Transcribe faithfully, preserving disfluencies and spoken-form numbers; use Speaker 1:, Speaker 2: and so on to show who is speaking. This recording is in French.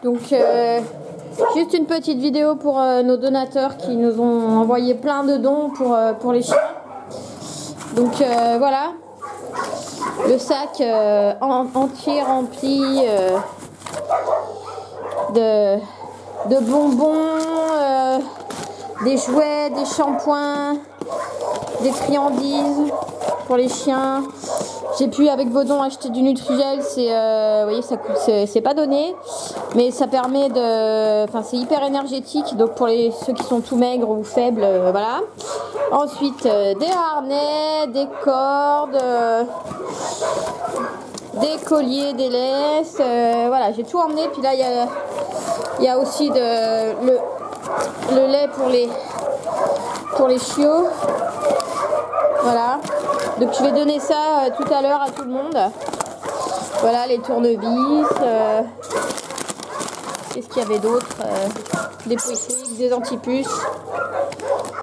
Speaker 1: Donc euh, juste une petite vidéo pour euh, nos donateurs qui nous ont envoyé plein de dons pour, euh, pour les chiens. Donc euh, voilà, le sac euh, en, entier rempli euh, de, de bonbons, euh, des jouets, des shampoings, des friandises pour les chiens. J'ai pu avec vos dons acheter du Nutrigel, c'est euh, vous voyez, ça coûte, c'est pas donné, mais ça permet de, enfin c'est hyper énergétique, donc pour les ceux qui sont tout maigres ou faibles, euh, voilà. Ensuite euh, des harnais, des cordes, euh, des colliers, des laisses, euh, voilà, j'ai tout emmené. Puis là il y a, il y a aussi de, le, le lait pour les pour les chiots. Voilà, donc je vais donner ça euh, tout à l'heure à tout le monde. Voilà, les tournevis. Euh, Qu'est-ce qu'il y avait d'autre euh, Des poussiques, des antipuces.